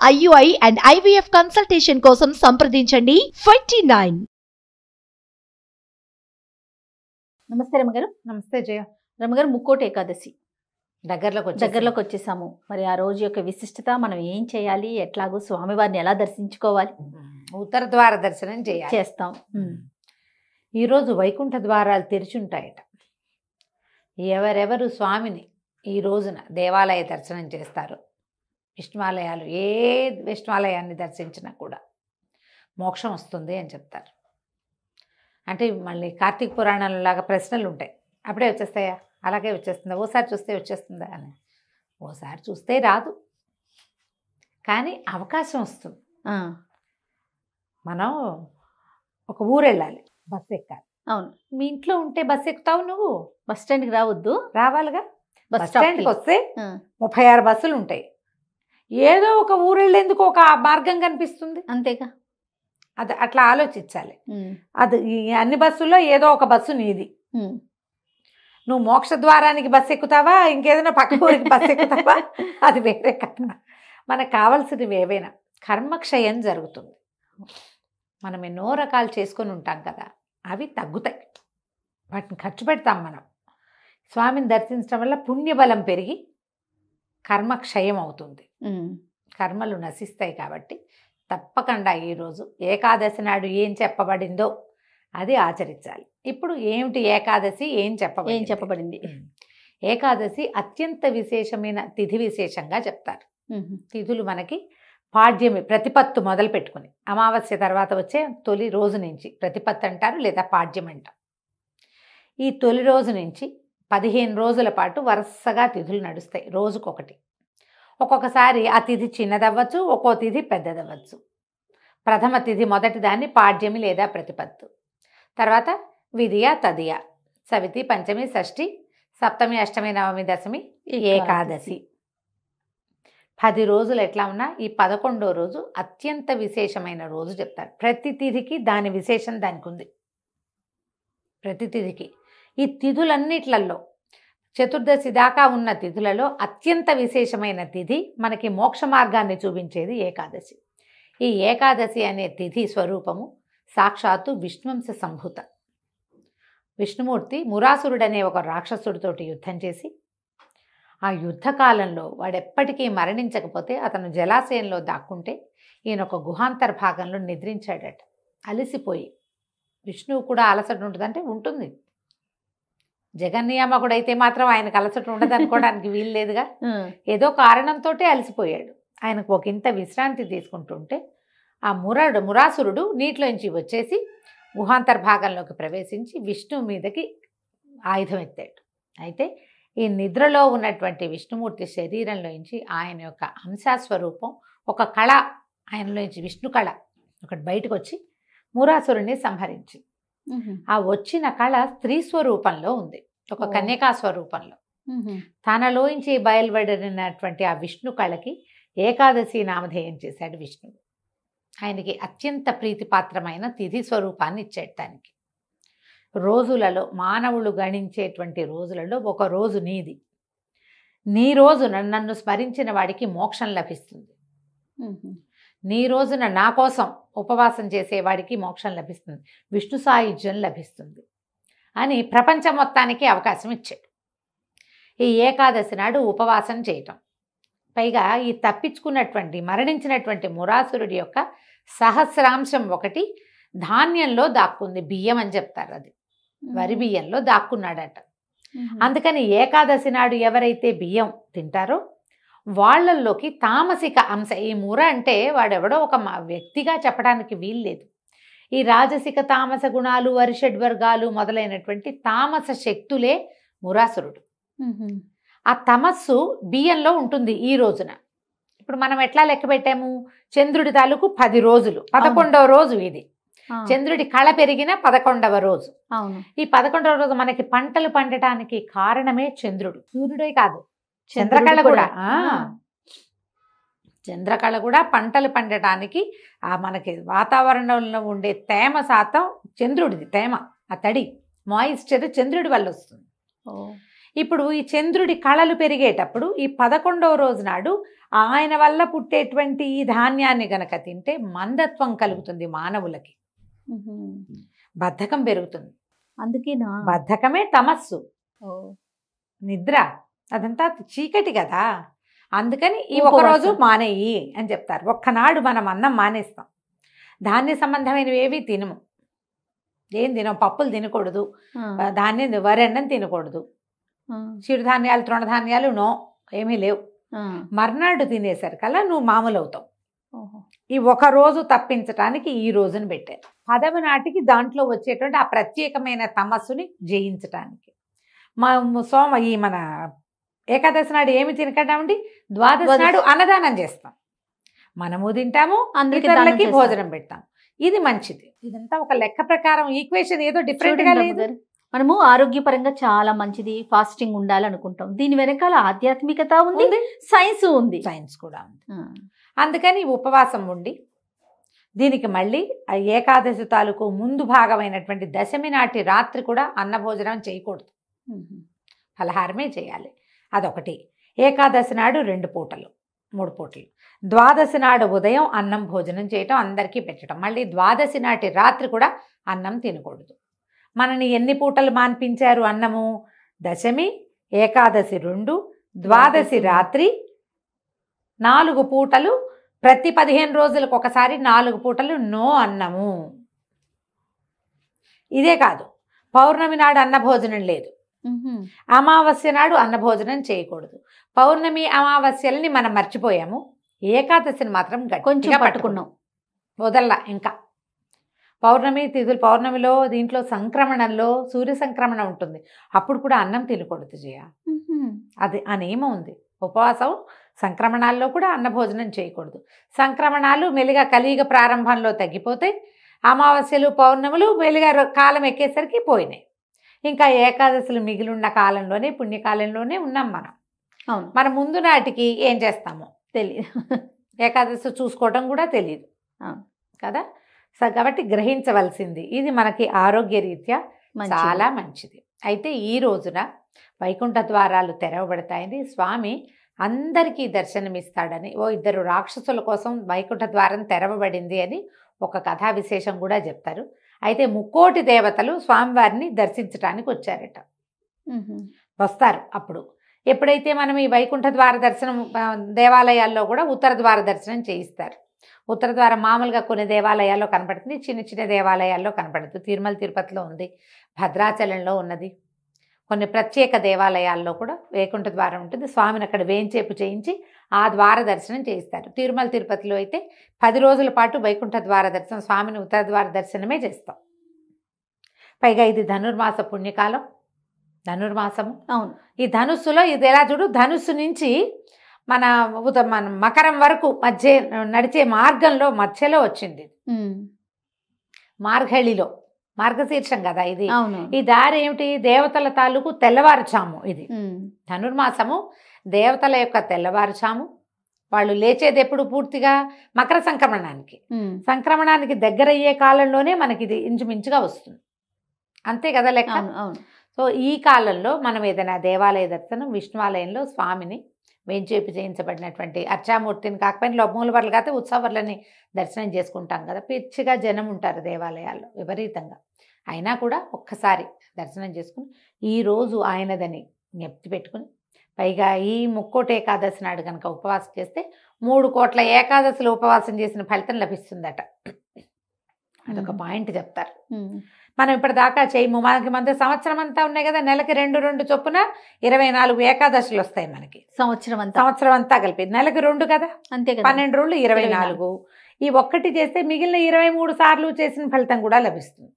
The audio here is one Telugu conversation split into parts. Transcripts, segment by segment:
IUI and IVF consultation కోసం సంప్రదించండి 29. నమస్తే రమగారు. నమస్తే జయ. రమగారు, ముక్కోటి ఏకాదశి దగ్గరలోకి వచ్చేసాము. మరి ఆ రోజు యొక్క విశిష్టత, మనం ఏం చేయాలి, ఎట్లాగో స్వామివారిని ఎలా దర్శించుకోవాలి? ఉత్తర ద్వార దర్శనం చేస్తాం. ఈరోజు వైకుంఠ ద్వారాలు తెరిచి ఉంటాయట. ఎవరెవరు స్వామిని ఈ రోజున దేవాలయ దర్శనం చేస్తారు, విష్ణువాలయాలు ఏ విష్ణువాలయాన్ని దర్శించినా కూడా మోక్షం వస్తుంది అని చెప్తారు. అంటే మళ్ళీ కార్తీక పురాణంలో లాగా ప్రశ్నలు ఉంటాయి, అప్పుడే వచ్చేస్తాయా, అలాగే వచ్చేస్తుందా, ఓసారి చూస్తే వచ్చేస్తుందా అని. ఓసారి చూస్తే రాదు, కానీ అవకాశం వస్తుంది. మనం ఒక ఊరు వెళ్ళాలి, బస్సు ఎక్కాలి. అవును, మీ ఇంట్లో ఉంటే బస్సు ఎక్కుతావు, నువ్వు బస్ స్టాండ్కి రావద్దు, రావాలిగా. బస్ బస్ స్టాండ్కి వస్తే 36 బస్సులు ఉంటాయి. ఏదో ఒక ఊరు వెళ్ళేందుకు ఒక మార్గం కనిపిస్తుంది, అంతేగా. అది అట్లా ఆలోచించాలి. అది అన్ని బస్సుల్లో ఏదో ఒక బస్సు నీది. నువ్వు మోక్ష ద్వారానికి బస్సు ఎక్కుతావా, ఇంకేదైనా పక్క ఊరికి బస్సు ఎక్కుతావా, అది వేరే కథ. మనకు కావాల్సినవి ఏవైనా. కర్మక్షయం జరుగుతుంది. మనం ఎన్నో రకాలు చేసుకొని ఉంటాం కదా, అవి తగ్గుతాయి, వాటిని ఖర్చు పెడతాం. మనం స్వామిని దర్శించడం వల్ల పుణ్యబలం పెరిగి కర్మక్షయం అవుతుంది, కర్మలు నశిస్తాయి. కాబట్టి తప్పకుండా ఈరోజు ఏకాదశి నాడు ఏం చెప్పబడిందో అది ఆచరించాలి. ఇప్పుడు ఏమిటి ఏకాదశి, ఏం చెప్పబడింది? ఏకాదశి అత్యంత విశేషమైన తిథి విశేషంగా చెప్తారు. తిథులు మనకి పాడ్యమి, ప్రతిపత్తు మొదలు పెట్టుకుని అమావాస్య తర్వాత వచ్చే తొలి రోజు నుంచి ప్రతిపత్తు అంటారు, లేదా పాడ్యం అంటారు. ఈ తొలి రోజు నుంచి 15 రోజుల పాటు వరుసగా తిథులు నడుస్తాయి, రోజుకొకటి. ఒక్కొక్కసారి ఆ తిథి చిన్నదవ్వచ్చు, ఒక్కో తిథి పెద్దదవ్వచ్చు. ప్రథమ తిథి మొదటి దాన్ని పాడ్యమి లేదా ప్రతిపత్తు, తర్వాత విధియ, తదియ, సవితి, పంచమి, షష్ఠి, సప్తమి, అష్టమి, నవమి, దశమి, ఏకాదశి. 10 రోజులు ఎట్లా ఉన్నా ఈ 11వ రోజు అత్యంత విశేషమైన రోజు చెప్తారు. ప్రతి తిథికి దాని విశేషం దానికి ఉంది. ప్రతి తిథికి ఈ తిథులన్నిట్లలో చతుర్దశి దాకా ఉన్న తిథులలో అత్యంత విశేషమైన తిథి, మనకి మోక్ష మార్గాన్ని చూపించేది ఏకాదశి. ఈ ఏకాదశి అనే తిథి స్వరూపము సాక్షాత్తు విష్ణువంశ సంభూత. విష్ణుమూర్తి మురాసురుడనే ఒక రాక్షసుడితోటి యుద్ధం చేసి, ఆ యుద్ధకాలంలో వాడెప్పటికీ మరణించకపోతే అతను జలాశయంలో దాక్కుంటే ఈయన ఒక గుహాంతర భాగంలో నిద్రించాడట, అలసిపోయి. విష్ణువు కూడా అలసట ఉంటుందంటే ఉంటుంది, జగన్నియామకుడైతే మాత్రం ఆయనకు అలసట ఉండదు అనుకోవడానికి వీలు లేదుగా. ఏదో కారణంతో అలసిపోయాడు. ఆయనకు ఒక ఇంత విశ్రాంతి తీసుకుంటుంటే ఆ మురాసురుడు నీటిలోంచి వచ్చేసి గుహాంతర భాగంలోకి ప్రవేశించి విష్ణువు మీదకి ఆయుధం ఎత్తాడు. అయితే ఈ నిద్రలో ఉన్నటువంటి విష్ణుమూర్తి శరీరంలోంచి ఆయన యొక్క అంశాస్వరూపం, ఒక కళ ఆయనలోంచి, విష్ణు కళ ఒకటి బయటకు వచ్చి మురాసురుణ్ణి సంహరించి, ఆ వచ్చిన కళ స్త్రీ స్వరూపంలో ఉంది, ఒక కన్యకా స్వరూపంలో. తనలోంచి బయలువడినటువంటి ఆ విష్ణు కళకి ఏకాదశి నామధేయం చేశాడు విష్ణువు. ఆయనకి అత్యంత ప్రీతిపాత్రమైన తిథి స్వరూపాన్ని ఇచ్చాడు. దానికి రోజులలో, మానవులు గణించేటువంటి రోజులలో ఒక రోజు నీది. నీ రోజున నన్ను స్మరించిన వాడికి మోక్షం లభిస్తుంది, నీ రోజున నా కోసం ఉపవాసం చేసేవాడికి మోక్షం లభిస్తుంది, విష్ణు సాయుధ్యం లభిస్తుంది అని ప్రపంచం మొత్తానికి అవకాశం ఇచ్చాడు. ఈ ఏకాదశి నాడు ఉపవాసం చేయటం, పైగా ఈ తప్పించుకున్నటువంటి, మరణించినటువంటి మురాసురుడి యొక్క సహస్రాంశం ఒకటి ధాన్యంలో దాక్కుంది, బియ్యం అని చెప్తారు, అది వరి బియ్యంలో దాక్కున్నాడట. అందుకని ఏకాదశి నాడు ఎవరైతే బియ్యం తింటారో వాళ్ళల్లోకి తామసిక అంశ, ఈ ముర అంటే వాడెవడో ఒక వ్యక్తిగా చెప్పడానికి వీల్లేదు. ఈ రాజసిక తామస గుణాలు, వరిషడ్వర్గాలు మొదలైనటువంటి తామస శక్తులే మురాసురుడు. ఆ తమస్సు బియ్యంలో ఉంటుంది ఈ రోజున. ఇప్పుడు మనం ఎట్లా లెక్క పెట్టాము, చంద్రుడి తాలూకు 10 రోజులు, 11వ రోజు ఇది. చంద్రుడి కళ పెరిగిన 11వ రోజు. ఈ 11వ రోజు మనకి పంటలు పండటానికి కారణమే చంద్రుడు, సూర్యుడే కాదు, చంద్రకళ కూడా. చంద్రకళ కూడా పంటలు పండటానికి మనకి వాతావరణంలో ఉండే తేమ శాతం చంద్రుడిది, తేమ, ఆ తడి, మాయిశ్చర్ చంద్రుడి వల్ల వస్తుంది. ఇప్పుడు ఈ చంద్రుడి కళలు పెరిగేటప్పుడు ఈ 11వ రోజు నాడు ఆయన వల్ల పుట్టేటువంటి ఈ ధాన్యాన్ని గనక తింటే మందత్వం కలుగుతుంది మానవులకి, బద్ధకం పెరుగుతుంది. అందుకేనా బద్ధకమే తమస్సు, నిద్ర అదంతా చీకటి కదా. అందుకని ఈ ఒకరోజు మానేయి అని చెప్తారు. ఒక్కనాడు మనం అన్నం మానేస్తాం, ధాన్య సంబంధమైనవి ఏవి తినము, ఏం తినం, పప్పులు తినకూడదు, ధాన్యం వరి అన్నం తినకూడదు, చిరుధాన్యాలు తృణధాన్యాలు నో, ఏమీ లేవు. మర్నాడు తినేసరికల్లా నువ్వు మామూలు అవుతావు. ఈ ఒక రోజు తప్పించడానికి ఈ రోజును పెట్టారు. 10వ నాటికి దాంట్లో వచ్చేటువంటి ఆ ప్రత్యేకమైన తమస్సుని జయించటానికి ఈ మన ఏకాదశి నాడు ఏమి తినకటామండి, ద్వాదశి నాడు అన్నదానం చేస్తాం, మనము తింటాము, ఇతరులకి భోజనం పెడతాం. ఇది మంచిది. ఇదంతా ఒక లెక్క ప్రకారం ఈక్వేషన్ ఏదో డిఫరెంట్ గా లేదు. మనము ఆరోగ్యపరంగా చాలా మంచిది ఫాస్టింగ్ ఉండాలనుకుంటాం, దీని వెనకాల ఆధ్యాత్మికత ఉంది, సైన్స్ ఉంది, సైన్స్ కూడా ఉంది. అందుకని ఉపవాసం ఉండి దీనికి మళ్ళీ ఏకాదశి తాలూకు ముందు భాగమైనటువంటి దశమి నాటి రాత్రి కూడా అన్నభోజనం చేయకూడదు, ఫలహారమే చేయాలి. అదొకటి. ఏకాదశి నాడు 2 పూటలు 3 పూటలు, ద్వాదశి నాడు ఉదయం అన్నం భోజనం చేయటం, అందరికీ పెట్టడం. మళ్ళీ ద్వాదశి నాటి రాత్రి కూడా అన్నం తినకూడదు. మనని ఎన్ని పూటలు మాన్పించారు అన్నము? దశమి, ఏకాదశి 2, ద్వాదశి రాత్రి 4 పూటలు, ప్రతి 15 రోజులకు ఒకసారి 4 పూటలు నో అన్నము. ఇదే కాదు, పౌర్ణమి నాడు అన్నభోజనం లేదు, అమావాస్య నాడు అన్నభోజనం చేయకూడదు. పౌర్ణమి అమావాస్యలని మనం మర్చిపోయాము, ఏకాదశిని మాత్రం కొంచెం పట్టుకున్నాం, వదల్లా. ఇంకా పౌర్ణమి తిథులు, పౌర్ణమిలో దీంట్లో సంక్రమణంలో సూర్య సంక్రమణం ఉంటుంది, అప్పుడు కూడా అన్నం తినకూడదు జయ. అది ఆ నియమం ఉంది. ఉపవాసం సంక్రమణాల్లో కూడా అన్నభోజనం చేయకూడదు. సంక్రమణాలు మెల్లిగా కలియుగ ప్రారంభంలో తగ్గిపోతే, అమావాస్యలు పౌర్ణములు మెల్లిగా కాలం ఎక్కేసరికి పోయినాయి. ఇంకా ఏకాదశులు మిగిలిన్న కాలంలోనే, పుణ్యకాలంలోనే ఉన్నాం మనం. మన ముందు నాటికి ఏం చేస్తామో తెలియదు, ఏకాదశి చూసుకోవడం కూడా తెలియదు కదా. కాబట్టి గ్రహించవలసింది ఇది మనకి ఆరోగ్య రీత్యా చాలా మంచిది. అయితే ఈ రోజున వైకుంఠ ద్వారాలు తెరవబడతాయని, స్వామి అందరికీ దర్శనమిస్తాడని, 2 రాక్షసుల కోసం వైకుంఠ ద్వారం తెరవబడింది అని ఒక కథా విశేషం కూడా చెప్తారు. అయితే 3 దేవతలు స్వామివారిని దర్శించడానికి వచ్చారట, వస్తారు. అప్పుడు ఎప్పుడైతే మనం ఈ వైకుంఠ ద్వార దర్శనం, దేవాలయాల్లో కూడా ఉత్తర ద్వార దర్శనం చేయిస్తారు. ఉత్తర ద్వారం మామూలుగా కొన్ని దేవాలయాల్లో కనపడుతుంది, చిన్న చిన్న దేవాలయాల్లో కనపడుతుంది. తిరుమల తిరుపతిలో ఉంది, భద్రాచలంలో ఉన్నది, కొన్ని ప్రత్యేక దేవాలయాల్లో కూడా వైకుంఠ ద్వారం ఉంటుంది. స్వామిని అక్కడ వేంచేపు చేయించి ఆ ద్వార దర్శనం చేయిస్తారు. తిరుమల తిరుపతిలో అయితే 10 రోజుల పాటు వైకుంఠ ద్వార దర్శనం, స్వామిని ఉత్తర ద్వార దర్శనమే చేస్తాం. పైగా ఇది ధనుర్మాస పుణ్యకాలం, ధనుర్మాసము. అవును, ఈ ధనుస్సులో ఇది ఎలా చూడు, ధనుస్సు నుంచి మన మకరం వరకు మధ్య నడిచే మార్గంలో మధ్యలో వచ్చింది, మార్గళిలో, మార్గశీర్షం కదా ఇది. ఈ దారి ఏమిటి? దేవతల తాలూకు తెల్లవారుచాము. ఇది ధనుర్మాసము, దేవతల యొక్క తెల్లవారుచాము. వాళ్ళు లేచేది ఎప్పుడు? పూర్తిగా మకర సంక్రమణానికి, సంక్రమణానికి దగ్గరయ్యే కాలంలోనే మనకి ఇది ఇంచుమించుగా వస్తుంది, అంతే కదా లెక్క. సో ఈ కాలంలో మనం ఏదైనా దేవాలయ దర్శనం, విష్ణువాలయంలో స్వామిని వేంచేపు చేయించబడినటువంటి అర్చామూర్తిని కాకపోయినా మూలవర్లు కాకపోతే ఉత్సవర్లని దర్శనం చేసుకుంటాం కదా. పిచ్చిగా జనం ఉంటారు దేవాలయాల్లో విపరీతంగా, అయినా కూడా ఒక్కసారి దర్శనం చేసుకుని ఈరోజు ఆయనదని జ్ఞప్తి పెట్టుకుని, పైగా ఈ ముక్కోటి ఏకాదశి నాడు కనుక ఉపవాసం చేస్తే 3 కోట్ల ఏకాదశులు ఉపవాసం చేసిన ఫలితం లభిస్తుందట. అదొక పాయింట్ చెప్తారు. మనం ఇప్పటిదాకా చేయము, మనకి మన సంవత్సరం అంతా ఉన్నాయి కదా, నెలకి 2 చొప్పున 24 ఏకాదశులు వస్తాయి మనకి. సంవత్సరం అంతా కలిపి నెలకి 2 కదా, అంతే కదా, 12 రోజులు 24. ఈ ఒక్కటి చేస్తే మిగిలిన 23 సార్లు చేసిన ఫలితం కూడా లభిస్తుంది.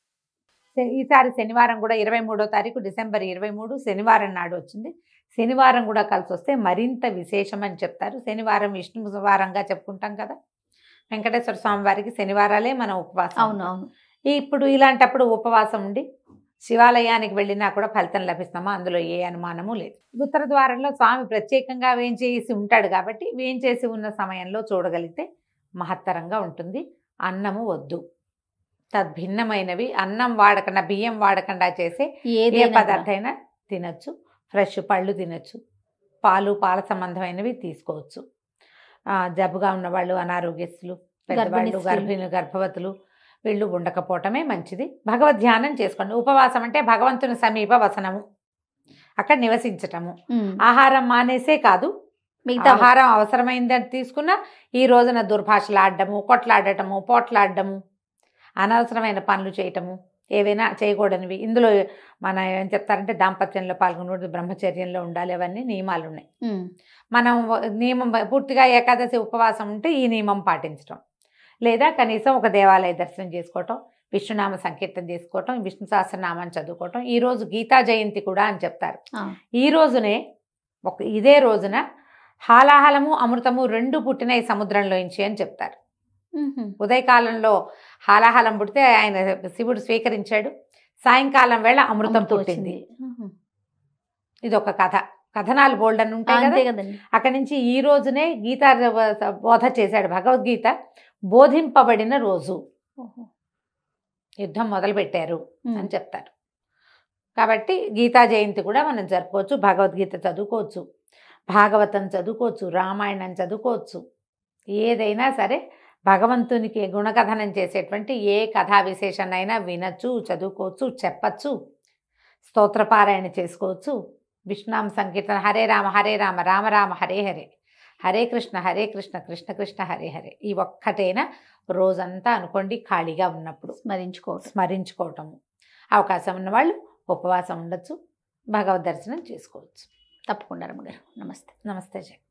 ఈసారి శనివారం కూడా 23వ తారీఖు డిసెంబర్ 23 శనివారం నాడు వచ్చింది. శనివారం కూడా కలిసి వస్తే మరింత విశేషం అని చెప్తారు. శనివారం విష్ణు వారంగా చెప్పుకుంటాం కదా, వెంకటేశ్వర స్వామి వారికి శనివారాలే మన ఉపవాసం. అవునవును. ఇప్పుడు ఇలాంటప్పుడు ఉపవాసం ఉండి శివాలయానికి వెళ్ళినా కూడా ఫలితం లభిస్తామా, అందులో ఏ అనుమానము లేదు. ఉత్తర ద్వారంలో స్వామి ప్రత్యేకంగా వేంచేసి ఉంటాడు కాబట్టి వేంచేసి ఉన్న సమయంలో చూడగలిగితే మహత్తరంగా ఉంటుంది. అన్నము వద్దు, తద్భిన్నమైనవి అన్నం వాడకుండా, బియ్యం వాడకుండా చేసే ఏ పదార్థమైనా తినచ్చు. ఫ్రెష్ పళ్ళు తినచ్చు, పాల సంబంధమైనవి తీసుకోవచ్చు. జబ్బుగా ఉన్నవాళ్ళు, అనారోగ్యస్తులు, పెద్దవాళ్ళు, గర్భవతులు వీళ్ళు ఉండకపోవటమే మంచిది. భగవద్ ధ్యానం చేసుకోండి. ఉపవాసం అంటే భగవంతుని సమీప వసనము, అక్కడ నివసించటము. ఆహారం మానేసే కాదు, ఆహారం అవసరమైందని తీసుకున్నా ఈ రోజున దుర్భాషలాడటము, కొట్లాడటము, పోట్లాడటము, అనవసరమైన పనులు చేయటము, ఏవైనా చేయకూడనివి. ఇందులో మన ఏం చెప్తారంటే దాంపత్యంలో పాల్గొనకూడదు, బ్రహ్మచర్యంలో ఉండాలి, అవన్నీ నియమాలు ఉన్నాయి. మనం నియమం పూర్తిగా ఏకాదశి ఉపవాసం ఉంటే ఈ నియమం పాటించడం, లేదా కనీసం ఒక దేవాలయ దర్శనం చేసుకోవటం, విష్ణునామ సంకీర్తన చేసుకోవటం, విష్ణు సహస్రనామాన్ని చదువుకోవటం. ఈరోజు గీతా జయంతి కూడా అని చెప్తారు. ఈ రోజునే ఇదే రోజున హాలాహలము అమృతము రెండు పుట్టినాయి సముద్రంలోంచి అని చెప్తారు. ఉదయకాలంలో హాలాహలం పుడితే ఆయన శివుడు స్వీకరించాడు, సాయంకాలం వేళ అమృతం పుట్టింది. ఇది ఒక కథ. కథనాలు బోల్డ్ అని ఉంటాయి కదా. అక్కడి నుంచి ఈ రోజునే గీతా బోధ చేశాడు. భగవద్గీత బోధింపబడిన రోజు, యుద్ధం మొదలుపెట్టారు అని చెప్తారు. కాబట్టి గీతా జయంతి కూడా మనం జరుపుకోవచ్చు. భగవద్గీత చదువుకోవచ్చు, భాగవతం చదువుకోవచ్చు, రామాయణం చదువుకోవచ్చు. ఏదైనా సరే భగవంతునికి గుణకథనం చేసేటువంటి ఏ కథా విశేషాన్నైనా వినచ్చు, చదువుకోవచ్చు, చెప్పచ్చు, స్తోత్రపారాయణ చేసుకోవచ్చు, విష్ణునామ సంకీర్తన, హరే రామ రామ రామ హరే హరే, హరే కృష్ణ కృష్ణ కృష్ణ హరే హరే. ఈ ఒక్కటైనా రోజంతా అనుకోండి, ఖాళీగా ఉన్నప్పుడు స్మరించుకోవటము. అవకాశం ఉన్నవాళ్ళు ఉపవాసం ఉండొచ్చు, భగవద్ దర్శనం చేసుకోవచ్చు. తప్పకుండా రమ్మగారు. నమస్తే. నమస్తే జయ.